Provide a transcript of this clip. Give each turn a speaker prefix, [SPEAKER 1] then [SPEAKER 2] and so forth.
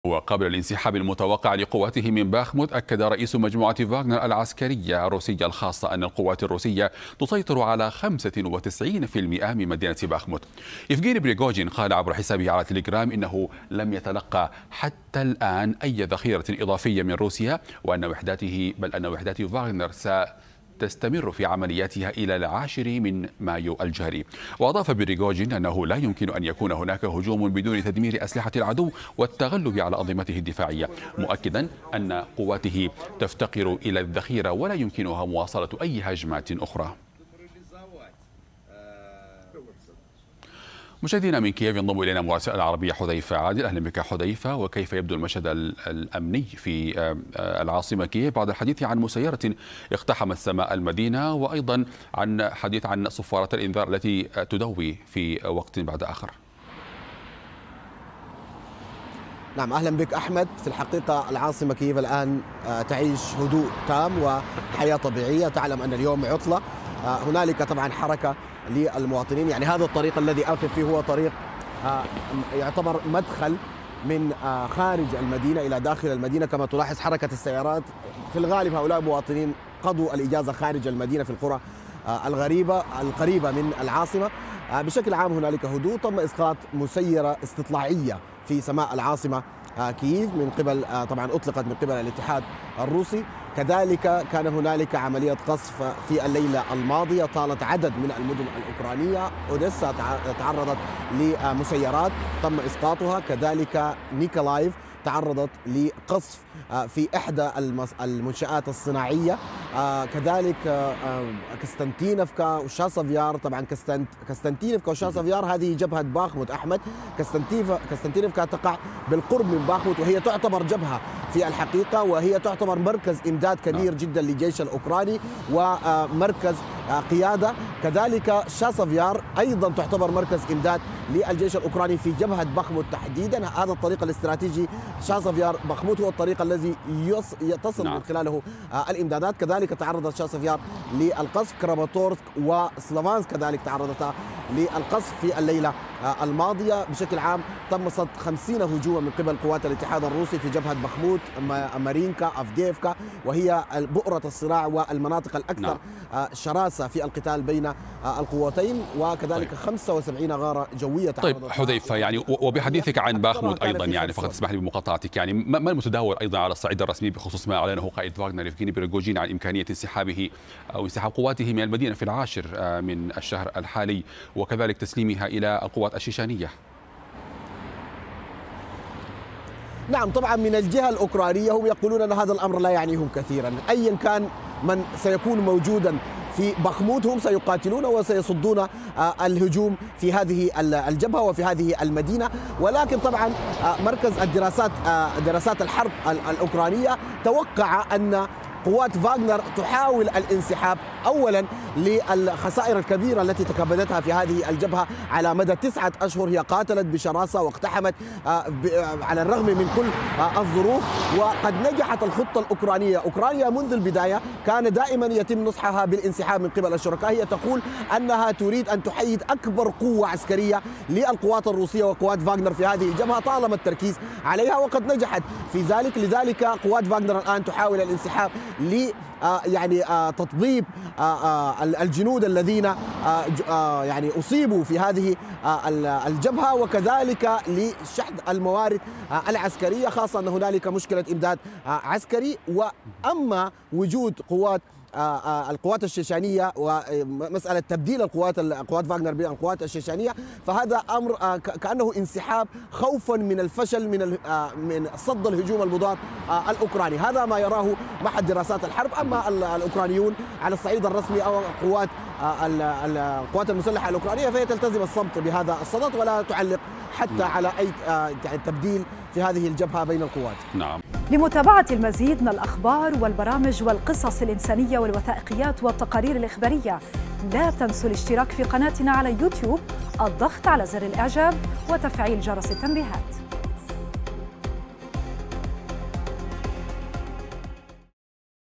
[SPEAKER 1] وقبل الانسحاب المتوقع لقواته من باخموت، أكد رئيس مجموعة فاغنر العسكرية الروسية الخاصة أن القوات الروسية تسيطر على 95% من مدينة باخموت. يفغيني بريغوجين قال عبر حسابه على تليجرام إنه لم يتلقى حتى الآن أي ذخيرة إضافية من روسيا، وأن وحدات فاغنر تستمر في عملياتها إلى 10 من مايو الجاري. وأضاف بريغوجين أنه لا يمكن أن يكون هناك هجوم بدون تدمير أسلحة العدو والتغلب على أنظمته الدفاعية، مؤكدا أن قواته تفتقر إلى الذخيرة ولا يمكنها مواصلة أي هجمات أخرى. مشاهدينا من كييف ينضم إلينا مراسل العربية حذيفة عادل. أهلا بك حذيفة، وكيف يبدو المشهد الأمني في العاصمة كييف بعد الحديث عن مسيرة اقتحمت سماء المدينة، وأيضا عن حديث عن صفارة الإنذار التي تدوي في وقت بعد آخر؟
[SPEAKER 2] نعم، أهلا بك أحمد. في الحقيقة العاصمة كييف الآن تعيش هدوء تام وحياة طبيعية. تعلم أن اليوم عطلة. هنالك طبعا حركة للمواطنين، يعني هذا الطريق الذي أقف فيه هو طريق يعتبر مدخل من خارج المدينة إلى داخل المدينة. كما تلاحظ حركة السيارات، في الغالب هؤلاء مواطنين قضوا الإجازة خارج المدينة في القرى القريبة من العاصمة. بشكل عام هنالك هدوء. تم إسقاط مسيرة استطلاعية في سماء العاصمة كييف من قبل طبعا أطلقت من قبل الاتحاد الروسي. كذلك كان هنالك عملية قصف في الليلة الماضية طالت عدد من المدن الأوكرانية. أوديسا تعرضت لمسيرات تم إسقاطها، كذلك نيكولايف تعرضت لقصف في إحدى المنشآت الصناعية، كذلك كستنتينفكا وشاسافيار. طبعا كستنتينفكا وشاسافيار هذه جبهة باخموت أحمد. كستنتينفكا تقع بالقرب من باخموت، وهي تعتبر جبهة في الحقيقة، وهي تعتبر مركز إمداد كبير جدا للجيش الأوكراني ومركز قيادة. كذلك شاسافيار أيضا تعتبر مركز إمداد للجيش الأوكراني في جبهة باخموت تحديدا. هذا الطريق الاستراتيجي شاسافيار باخموت هو الطريق الذي تصل من خلاله الإمدادات. كذلك تعرضت شاسافيار للقصف. كراماتورسك وسلافانسك كذلك تعرضتا للقصف في الليلة الماضية. بشكل عام تم صد 50 هجوما من قبل قوات الاتحاد الروسي في جبهة باخموت، مارينكا، أفديفكا، وهي بؤرة الصراع والمناطق الأكثر شراسة في القتال بين القوتين، وكذلك 75 غارة جوية.
[SPEAKER 1] طيب حذيفة، يعني وبحديثك عن باخموت أيضا، يعني فقط اسمح لي بمقاطعتك، يعني ما المتداول أيضا على الصعيد الرسمي بخصوص ما أعلنه قائد فاغنر يفغيني بريغوجين عن إمكانية انسحابه أو انسحاب قواته من المدينة في 10 من الشهر الحالي، وكذلك تسليمها إلى القوات الشيشانية؟
[SPEAKER 2] نعم، طبعا من الجهة الأوكرانية هم يقولون أن هذا الأمر لا يعنيهم كثيرا. أيا كان من سيكون موجودا في باخموت هم سيقاتلون وسيصدون الهجوم في هذه الجبهة وفي هذه المدينة. ولكن طبعا مركز دراسات الحرب الأوكرانية توقع أن قوات فاغنر تحاول الانسحاب أولا للخسائر الكبيرة التي تكبدتها في هذه الجبهة على مدى 9 أشهر. هي قاتلت بشراسة واقتحمت على الرغم من كل الظروف، وقد نجحت الخطة الأوكرانية. أوكرانيا منذ البداية كان دائما يتم نصحها بالانسحاب من قبل الشركاء. هي تقول أنها تريد أن تحيد أكبر قوة عسكرية للقوات الروسية وقوات فاغنر في هذه الجبهة طالما التركيز عليها، وقد نجحت في ذلك. لذلك قوات فاغنر الآن تحاول الانسحاب يعني تطبيب الجنود الذين يعني أصيبوا في هذه الجبهة، وكذلك لشحذ الموارد العسكرية، خاصة أن هنالك مشكلة إمداد عسكري. وأما وجود القوات الشيشانية ومسألة تبديل قوات فاغنر بالقوات الشيشانية، فهذا أمر كأنه انسحاب خوفا من الفشل من صد الهجوم المضاد الأوكراني. هذا ما يراه معهد دراسات الحرب. أما الأوكرانيون على الصعيد الرسمي أو القوات المسلحة الأوكرانية فهي تلتزم الصمت بهذا الصدد ولا تعلق حتى على أي تبديل في هذه الجبهة بين القوات.
[SPEAKER 1] نعم.
[SPEAKER 3] لمتابعة المزيد من الأخبار والبرامج والقصص الإنسانية والوثائقيات والتقارير الإخبارية، لا تنسوا الاشتراك في قناتنا على يوتيوب، الضغط على زر الإعجاب وتفعيل جرس التنبيهات.